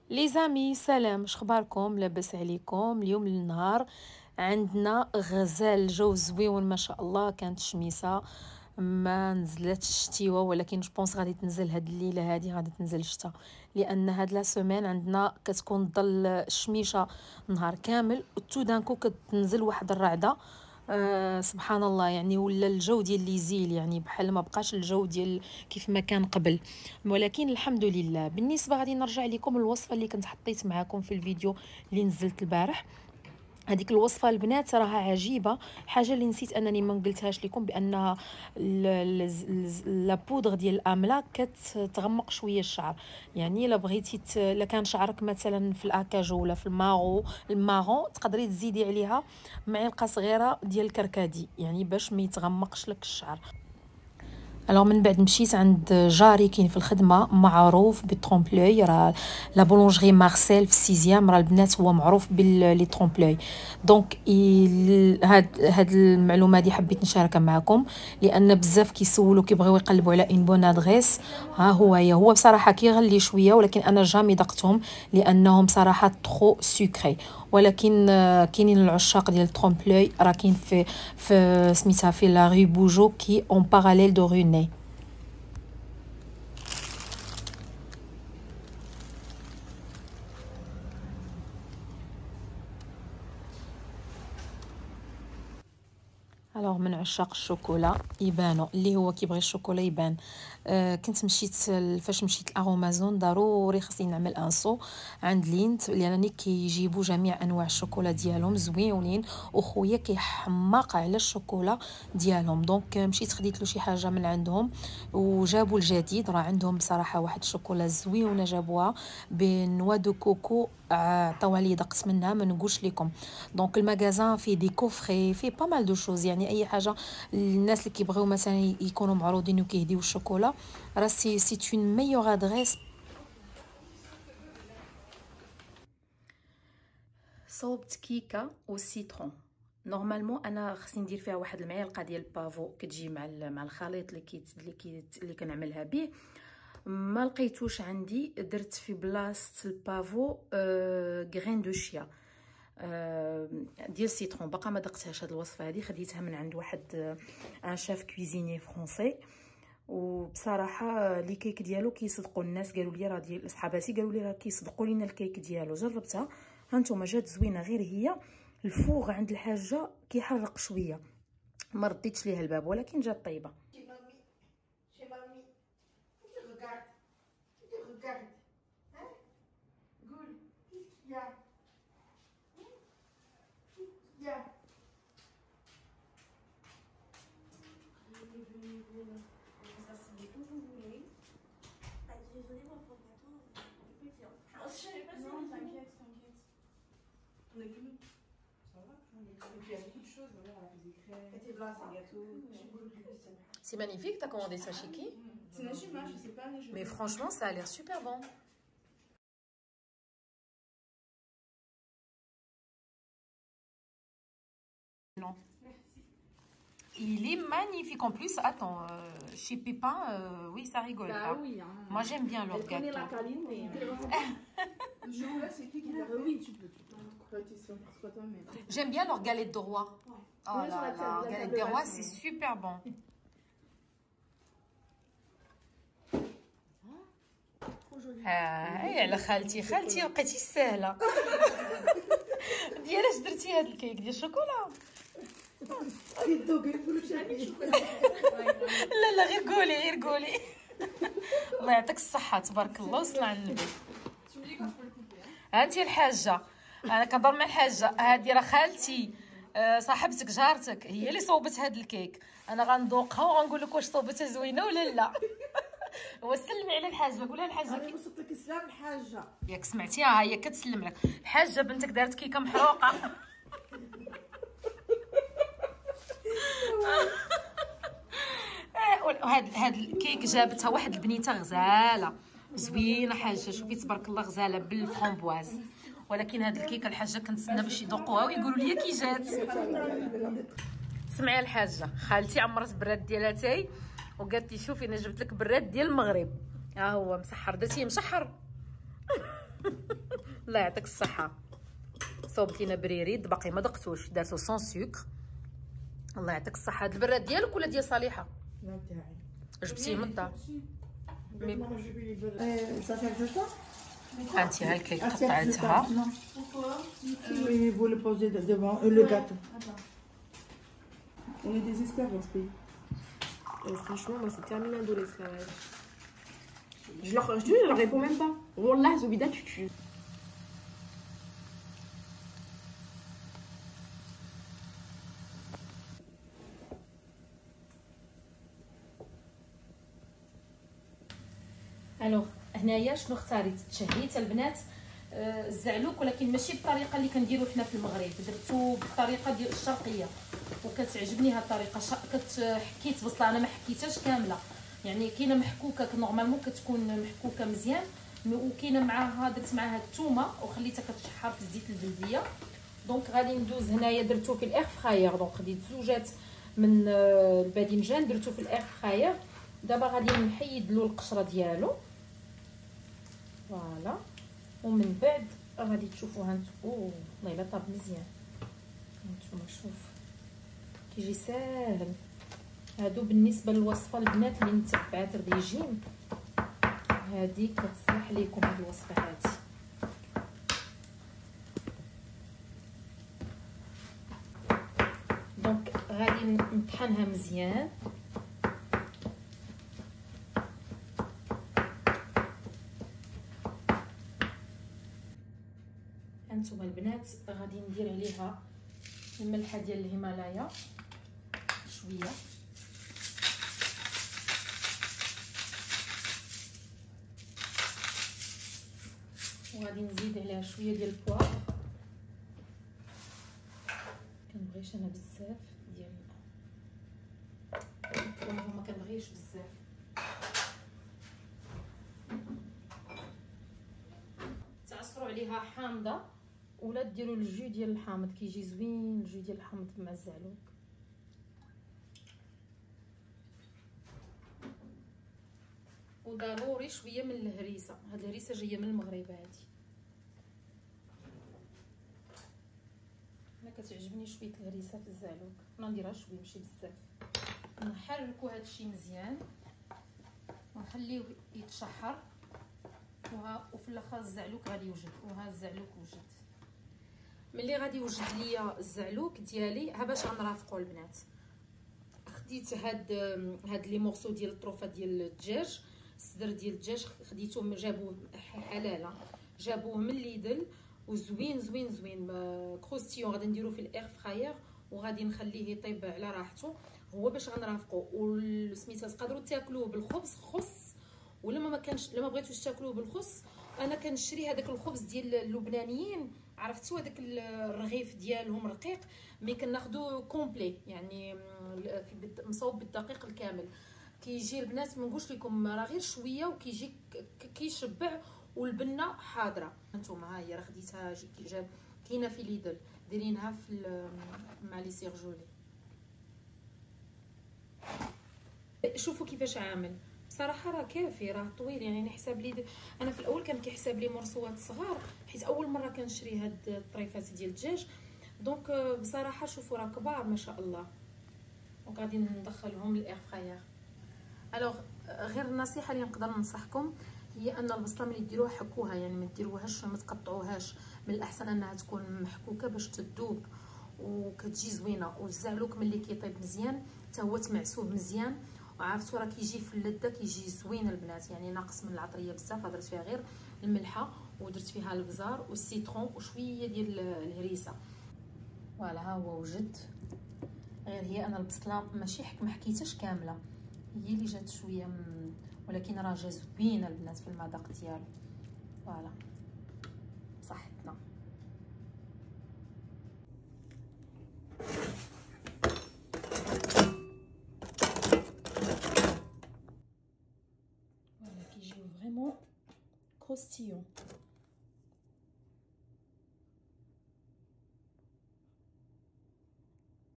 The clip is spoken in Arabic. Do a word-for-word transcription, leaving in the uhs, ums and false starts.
لي زامي سلام، شخباركم؟ لاباس عليكم؟ اليوم النهار عندنا غزال، الجو زويون ما شاء الله. كانت الشميسه ما نزلتش الشتيوه، ولكن جوبونس غادي تنزل هاد الليله هادي، غادي تنزل الشتا، لان هاد لا سيمين عندنا كتكون ظل الشميشه نهار كامل وتو دانكو كتنزل واحد الرعده. أه سبحان الله، يعني ولا الجو ديال ليزيل، يعني بحال ما بقاش الجو ديال كيف ما كان قبل. ولكن الحمد لله. بالنسبه غادي نرجع لكم الوصفه اللي كنت حطيت معكم في الفيديو اللي نزلت البارح. هذيك الوصفه البنات راها عجيبه. حاجه اللي نسيت انني ما قلتهاش لكم، بانها لا بودغ ديال الاملا كتغمق شويه الشعر. يعني الا بغيتي الا كان شعرك مثلا في الاكاجو ولا في الماغو الماغون، تقدري تزيدي عليها معلقه صغيره ديال الكركدي، يعني باش ما يتغمقش لك الشعر. الوغ من بعد مشيت عند جاري كاين في الخدمه معروف بالطرومبلوي، راه لا بولونجري مارسيل في السيزيام، راه البنات هو معروف باللي طرومبلوي. دونك هاد هاد المعلومه دي حبيت نشاركها معكم، لان بزاف كيسولوا كيبغيو يقلبوا على ان بون ادريس. ها هو هي هو بصراحه كيغلي شويه، ولكن انا جامي ذقتهم لانهم صراحه ترو سكري. ولكن كاينين العشاق ديال الطرومبلوي، راه كاين في في سميتها في لا ري بوجو كي اون باراليل دو روني. الوغ من عشاق الشوكولا يبانوا، اللي هو كيبغي الشوكولا يبان. آه كنت مشيت فاش مشيت الامازون ضروري خصني نعمل انسو عند لينت، لانني كيجيبوا جميع انواع الشوكولا ديالهم زويونين، وخويا كيحماق على الشوكولا ديالهم. دونك مشيت خديت له شي حاجه من عندهم، وجابوا الجديد. راه عندهم بصراحه واحد الشوكولا زويونه جابوها بنوا دو كوكو، عطاوها لي دقت منها ما نقولش لكم. دونك المغازان فيه دي كوفري، فيه با مال دو شوز، يعني اي حاجه الناس اللي كيبغيو مثلا يكونوا معروضين وكيهديو الشوكولا، راه سي سي اون ميور ادريس. صوبت كيكه والسيترون. نورمالمون انا خصني ندير فيها واحد المعلقه ديال البافو كتجي مع مع الخليط اللي كيت اللي كيت اللي كنعملها به. ما لقيتوش عندي، درت في بلاصه البافو آه غرين دو شيا آه ديال سيترون. باقا ما دقتهاش هاد الوصفه هذه، خديتها من عند واحد ان شيف كويزيني فرونسي. وبصراحه لي كيك ديالو كيصدقوا الناس، قالوا لي راه ديال صحاباتي قالوا لي راه كيصدقوا لينا الكيك ديالو. جربتها هانتوما جات زوينه، غير هي الفوغ عند الحاجه كيحرق شويه، ما رديتش ليها الباب، ولكن جات طيبه. Désolée, moi, pour le gâteau, je peux dire. Je savais pas. Non, t'inquiète, t'inquiète. On est que nous. Ça va, on est. Et puis il y a beaucoup de choses. Voilà, on a fait des crêpes, des gâteaux. C'est magnifique, t'as commandé ça chez qui? C'est Najima, je sais pas. Je... Mais franchement, ça a l'air super bon. Non. Il est magnifique en plus. Attends, euh, chez Pépin, euh, oui, ça rigole bah, pas. Oui, hein. Moi, j'aime bien leur gâteau. gâteau. Elle connaît la caline, mais... Le jour-là, c'est qui qui l'a... Oui, tu peux, tu peux. J'aime bien leur galette de roi. Ouais. Oh là là, la galette de roi, c'est super bon. هاي على خالتي خالتي بقيتي ساهله. ديالاش درتي هاد الكيك ديال الشوكولا؟ لا لا غير قولي غير قولي. الله يعطيك الصحه، تبارك الله وصلى على النبي. ها انت الحاجه، انا كنهضر مع الحاجه، هادي راه خالتي صاحبتك جارتك، هي اللي صوبت هاد الكيك. انا غندوقها وغنقول لك واش صوبتها زوينه ولا لا. وسلمي على الحاجه، قولها الحاجه كي وصلتك السلام الحاجه ياك سمعتيها، هي كتسلم لك. الحاجه بنتك دارت كيكه محروقه. وهاد هاد الكيك جابتها واحد البنيته غزاله زوينه حاجه، شوفي تبارك الله، غزاله بالفرامبواز. ولكن هاد الكيكه الحاجه كنتسنى باش يذوقوها ويقولوا لي كي جات. سمعي الحاجه، خالتي عمرت براد ديالها تاي وقالت لي شوفي انا جبت لك براد ديال المغرب، ها هو مسحر، درتيه مشحر. الله يعطيك الصحه. صوبتينا بريريد باقي ما دقتوش، دارتو سون سكر. الله يعطيك الصحه. هاد البراد ديالك ولا ديال صالحه؟ لا تاعي. جبتيه من الدار؟ صافي جوجا. هانتي ها الكيك قطعتها. Oui, vous le posez devant euh, le gâteau. On est des esclaves dans ce pays. Euh, franchement, moi, c'est terminado l'esclavage. Je leur, je, je leur réponds même pas. Wallah, Zobida, tu tues. الوغ هنايا شنو اختاريت؟ تشهيت البنات الزعلوك، ولكن ماشي بالطريقه اللي كنديرو حنا في المغرب، درتو بالطريقه ديال الشرقيه وكتعجبني هاد الطريقه. كت حكيت بصله، انا ما حكيتهاش كامله، يعني كاينه محكوكه نورمالمون كتكون محكوكه مزيان، وكاينه معاها درت معاها الثومه وخليتها كتشحر في الزيت البلديه. دونك غادي ندوز هنايا درتو في الاير فراير. دونك خديت زوجات من الباذنجان درتو في الاير فراير. دابا غادي نحيد له القشره ديالو فوالا، ومن بعد غادي تشوفوها انتم. اوه والله الا طاب مزيان. نتوما شوف كيجي ساهل. هادو بالنسبه للوصفه البنات اللي متبعات الريجيم، هادي كتصلح لكم هاد الوصفه هادي. دونك غادي نطحنها مزيان. هانتوما البنات غادي ندير عليها الملحه ديال الهيمالايا شويه، وغادي نزيد عليها شويه ديال البواغ. كنبغيش انا بزاف ديال البواغ، ما كنبغيش بزاف. تعصروا عليها حامضه ولا ديروا الجو ديال الحامض، كيجي زوين الجو ديال الحامض مع الزعلوك. وضروري شويه من الهريسه، هاد الهريسه جايه من المغرب هادي. انا كتعجبني شويه الهريسه في الزعلوك، انا نديرها شويه ماشي بزاف. نحركوا هادشي مزيان ونخليوه يتشحر، وها وفي الاخر الزعلوك غادي يوجد. وها الزعلوك وجد. ملي غادي يوجد ليا الزعلوك ديالي، ها باش غنرافقوا البنات. خديت هاد هاد لي مورسو ديال الطروفه ديال الدجاج، الصدر ديال الدجاج خديتهم جابوه حلاله، جابوه من ليدل وزوين زوين زوين كروستيون. غادي نديرو في الاير فراير وغادي نخليه يطيب على راحته، هو باش غنرافقوا. والسميتها تقدروا تاكلوه بالخبز خص، ولا ما كانش لما بغيتوش تاكلوه بالخص، انا كنشري هذاك الخبز ديال اللبنانيين، عرفتوا هذاك الرغيف ديالهم رقيق، مي كناخذو كومبلي يعني مصوب بالدقيق الكامل. كيجي البنات ما نقولش لكم راه غير شويه وكيجي كيشبع، والبنه حاضره. هانتوما ها هي راه خديتها جاب كاينه في ليدل، دايرينها في مع لي سيرجولي. شوفوا كيفاش عامل بصراحه، راه كافي، راه طويل يعني حساب لي. انا في الاول كان كيحسب لي مرصوات صغار، حيت اول مره كنشري هاد الطريفات ديال الدجاج. دونك بصراحه شوفوا راه كبار ما شاء الله. وغادي ندخلهم للاير فراير. الوغ غير النصيحه اللي نقدر ننصحكم هي ان البصله ملي ديروها حكوها، يعني ما ديروهاش ما تقطعوهاش، من الاحسن انها تكون محكوكه باش تذوب وكتجي زوينه. والزعلوك ملي كيطيب مزيان حتى هو تمعسوه مزيان، وعرفتوا راه كيجي في اللذه كيجي زوين البنات. يعني ناقص من العطريه بزاف، درت فيها غير الملحه ودرت فيها البزار والسيترون وشويه ديال الهريسه. فوالا ها هو وجد. غير هي انا البصله ماشي حك ما حكيتهاش كامله، هي اللي جات شويه م... ولكن راه جا زوين البنات في المذاق ديالو. فوالا صحتنا. فوالا كيجيو فريمون كروستيون.